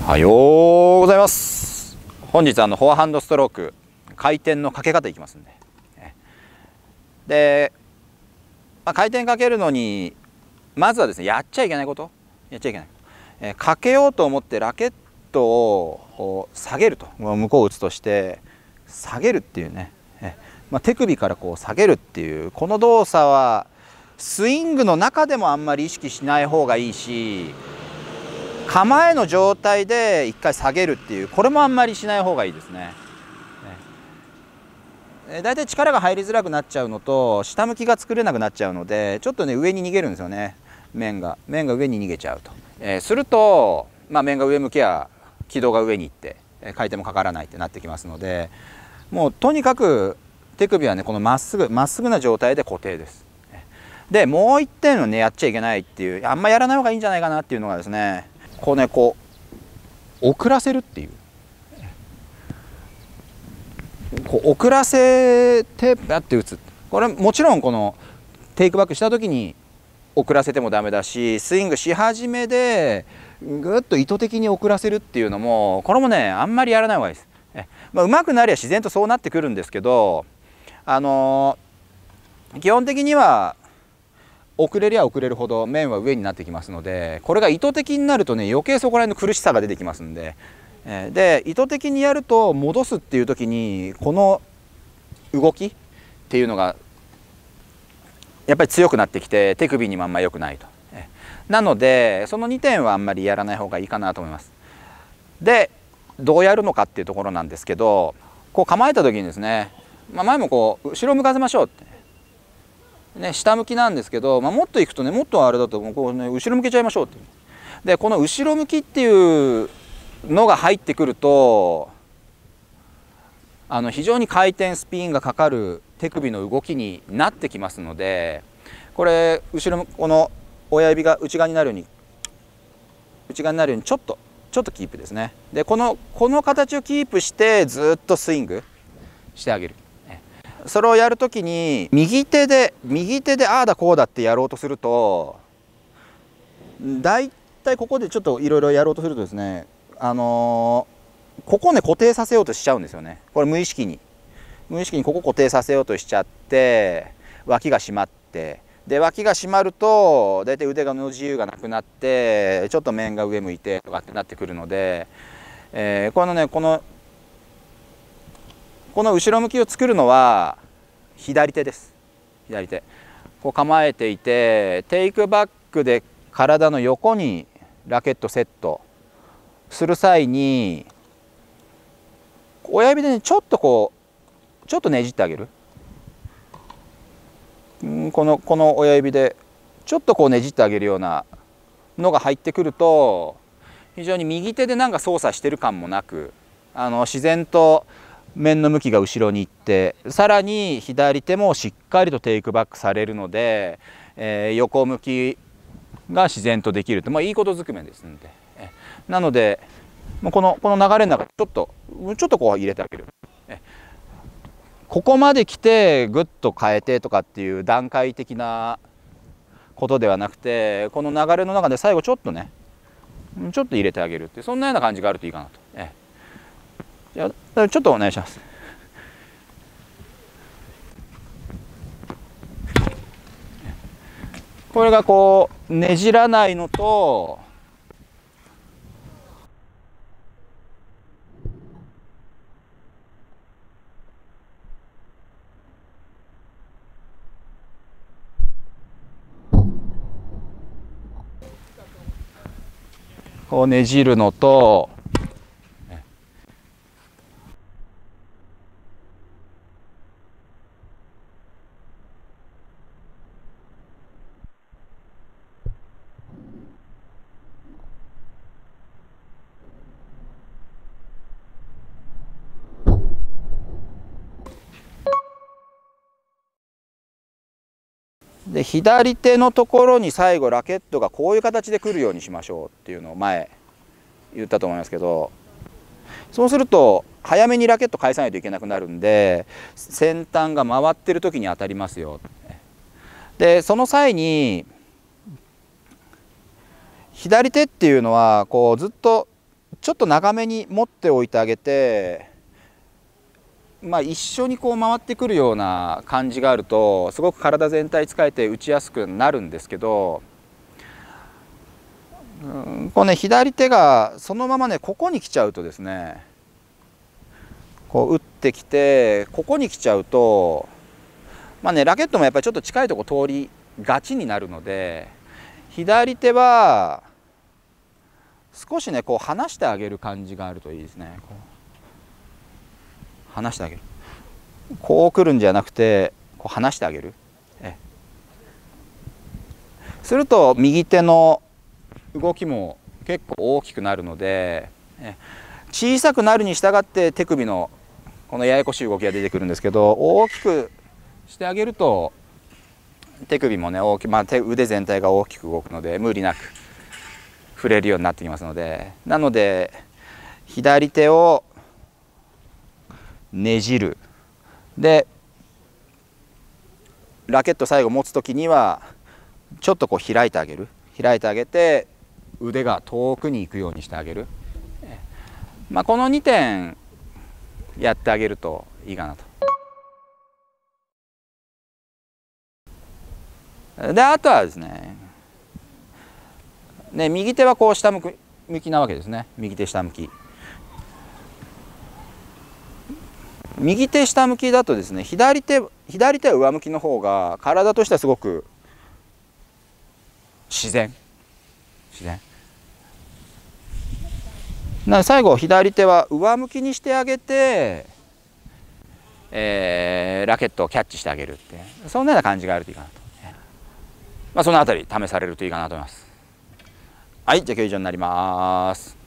おはようございます。本日フォアハンドストローク回転のかけ方いきますんで、回転かけるのにまずはですね、やっちゃいけないこと、かけようと思ってラケットを下げると、向こうを打つとして下げるっていうね、手首からこう下げるっていうこの動作はスイングの中でもあんまり意識しない方がいいし、構えの状態で一回下げるっていうこれもあんまりしない方がいいですね。だいたい力が入りづらくなっちゃうのと下向きが作れなくなっちゃうので、ちょっとね上に逃げるんですよね。面が上に逃げちゃうと、すると、面が上向きゃ軌道が上に行って回転もかからないってなってきますので、もうとにかく手首はねこのまっすぐな状態で固定です。でもう一点はねやっちゃいけないっていう、あんまやらない方がいいんじゃないかなっていうのがですね、こう遅らせるっていう、遅らせてバッて打つ。これもちろんこのテイクバックした時に遅らせてもダメだし、スイングし始めでぐっと意図的に遅らせるっていうのもこれもねあんまりやらない方がいいです。うまくなりゃ自然とそうなってくるんですけど、基本的には遅れりゃ遅れるほど面は上になってきますので、これが意図的になるとね余計そこら辺の苦しさが出てきますんで、で意図的にやると戻すっていう時にこの動きっていうのがやっぱり強くなってきて手首にもあんま良くないと、なのでその2点はあんまりやらない方がいいかなと思います。でどうやるのかっていうところなんですけど、こう構えた時にですね、前もこう後ろ向かせましょうってね、下向きなんですけど、もっといくとねもっとあれだとこう、ね、後ろ向けちゃいましょうっていう。でこの後ろ向きっていうのが入ってくると非常に回転スピンがかかる手首の動きになってきますので、これ後ろこの親指が内側になるようにちょっとキープですね。でこの形をキープしてずっとスイングしてあげる。それをやるときに右手でああだこうだってやろうとすると、だいたいここでちょっといろいろやろうとするとですね、ここね固定させようとしちゃうんですよね。これ無意識にここ固定させようとしちゃって脇が締まって、で脇が締まると大体腕の自由がなくなってちょっと面が上向いてとかってなってくるので、この後ろ向きを作るのは左手です。左手こう構えていて、テイクバックで体の横にラケットセットする際に親指でねちょっとねじってあげる。この親指でちょっとこうねじってあげるようなのが入ってくると、非常に右手でなんか操作してる感もなく、自然と面の向きが後ろに行って、さらに左手もしっかりとテイクバックされるので、横向きが自然とできると、いいことずくめですので、なのでこの流れの中でちょっとこう入れてあげる。ここまで来てグッと変えてとかっていう段階的なことではなくて、この流れの中で最後ちょっと入れてあげるっていう、そんなような感じがあるといいかなと。じゃあちょっとお願いします。これがこうねじらないのと、こうねじるのと、で左手のところに最後ラケットがこういう形で来るようにしましょうっていうのを前言ったと思いますけど、そうすると早めにラケット返さないといけなくなるんで、先端が回ってる時に当たりますよ。でその際に左手っていうのはこうずっとちょっと長めに持っておいてあげて、一緒にこう回ってくるような感じがあるとすごく体全体使えて打ちやすくなるんですけど、こうね、左手がそのままねここに来ちゃうとですね、こう打ってきてここに来ちゃうとラケットもやっぱりちょっと近いとこ通りがちになるので、左手は少しねこう離してあげる感じがあるといいですね。こう離してあげる、こう来るんじゃなくてこう離してあげる。すると右手の動きも結構大きくなるので、小さくなるに従って手首のこのややこしい動きが出てくるんですけど、大きくしてあげると手首もね腕全体が大きく動くので無理なく触れるようになってきますので、なので左手をねじる。でラケット最後持つ時にはちょっとこう開いてあげる、開いてあげて腕が遠くに行くようにしてあげる。この2点やってあげるといいかなと。であとはですね、右手はこう下向きなわけですね。右手下向き。右手下向きだとですね、左手は上向きの方が体としてはすごく自然。なので最後左手は上向きにしてあげて、ラケットをキャッチしてあげるって、そんなような感じがあるといいかなと。そのあたり試されるといいかなと思います。はい、じゃあ今日以上になります。